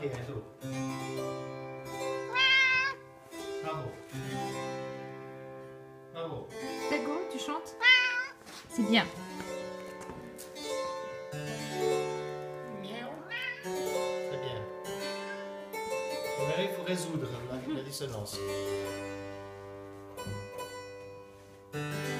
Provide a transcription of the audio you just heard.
remarqué, Endo. Bravo. Bravo. Dago, tu chantes? C'est bien. Très bien. Et maintenant, il faut résoudre la dissonance.